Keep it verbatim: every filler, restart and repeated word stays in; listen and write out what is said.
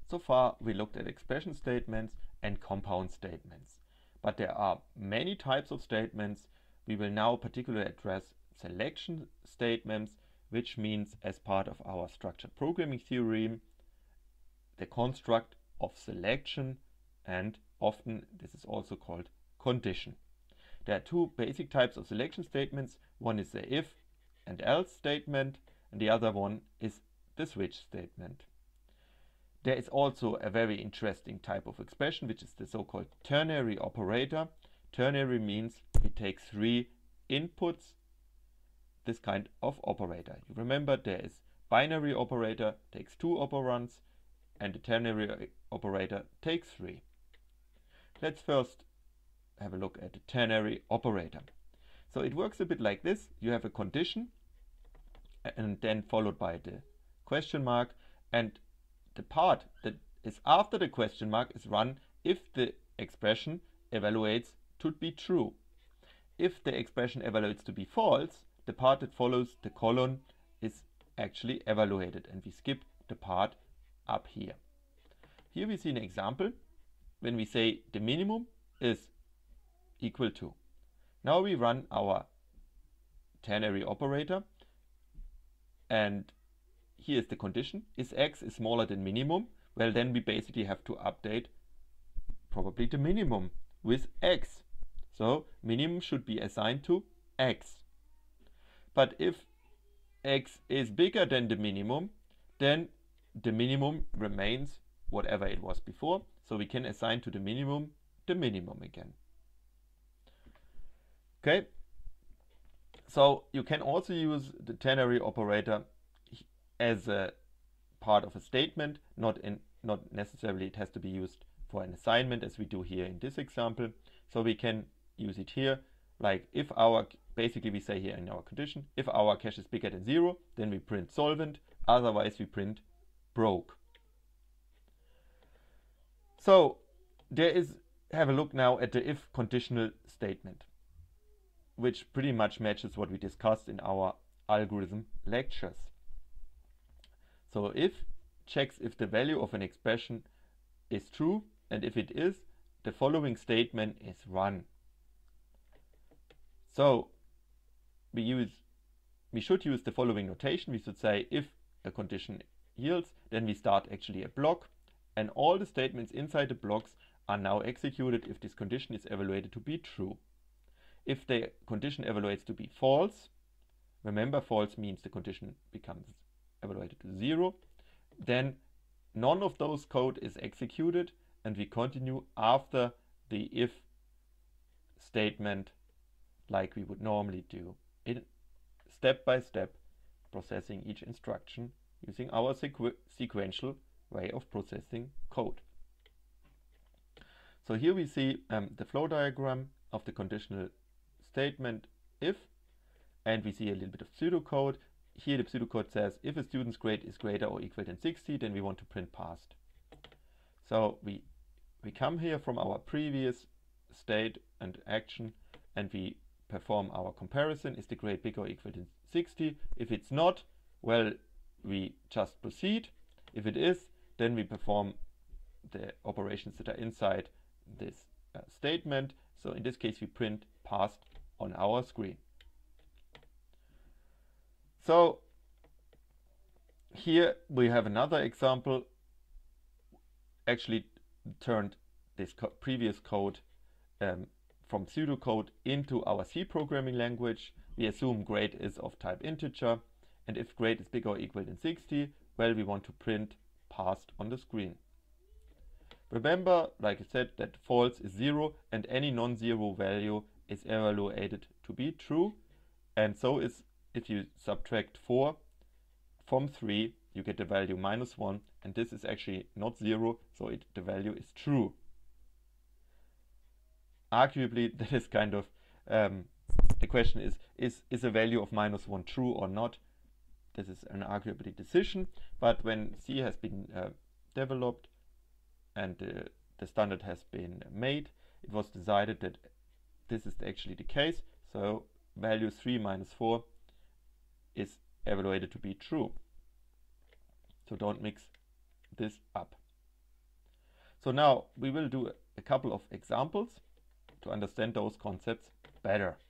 So far we looked at expression statements and compound statements. But there are many types of statements. We will now particularly address selection statements, which means, as part of our structured programming theorem, the construct of selection, and often this is also called condition. There are two basic types of selection statements. One is the if and else statement, and the other one is the switch statement. There is also a very interesting type of expression, which is the so-called ternary operator. Ternary means it takes three inputs, this kind of operator. You remember there is binary operator, takes two operands, and the ternary operator takes three. Let's first have a look at the ternary operator. So it works a bit like this. You have a condition and then followed by the question mark, and the part that is after the question mark is run if the expression evaluates to be true. If the expression evaluates to be false, the part that follows the colon is actually evaluated, and we skip the part up here. Here we see an example when we say the minimum is equal to. Now we run our ternary operator, and here is the condition. Is x is smaller than minimum? Well, then we basically have to update probably the minimum with x. So minimum should be assigned to x. But if x is bigger than the minimum, then the minimum remains whatever it was before. So we can assign to the minimum the minimum again. Okay. So you can also use the ternary operator as a part of a statement, not in not necessarily it has to be used for an assignment as we do here in this example. So we can use it here, like if our, basically we say here in our condition, if our cache is bigger than zero, then we print solvent, otherwise we print broke. So there is, have a look now at the if conditional statement, which pretty much matches what we discussed in our algorithm lectures. So if checks if the value of an expression is true, and if it is, the following statement is run. So we use, we should use the following notation. We should say if a condition yields, then we start actually a block, and all the statements inside the blocks are now executed if this condition is evaluated to be true. If the condition evaluates to be false, remember false means the condition becomes evaluated to zero, then none of those code is executed, and we continue after the if statement like we would normally do, in step by step processing each instruction using our sequ sequential way of processing code. So here we see um, the flow diagram of the conditional statement if, and we see a little bit of pseudocode. Here the pseudocode says if a student's grade is greater or equal than sixty, then we want to print passed. So we we come here from our previous state and action, and we perform our comparison. Is the grade bigger or equal than sixty? If it's not, well, we just proceed. If it is, then we perform the operations that are inside this uh, statement. So in this case we print passed on our screen. So here we have another example, actually turned this co previous code um, from pseudocode into our C programming language. We assume grade is of type integer, and if grade is bigger or equal than sixty, well, we want to print passed on the screen. Remember, like I said, that false is zero, and any non-zero value is evaluated to be true, and so is if you subtract four from three, you get the value minus one, and this is actually not zero, so it, the value is true. Arguably, that is kind of, um, the question is, is, is a value of minus one true or not? This is an arguably decision, but when C has been uh, developed and uh, the standard has been made, it was decided that this is actually the case, so value three minus four is evaluated to be true. So don't mix this up. So now we will do a couple of examples to understand those concepts better.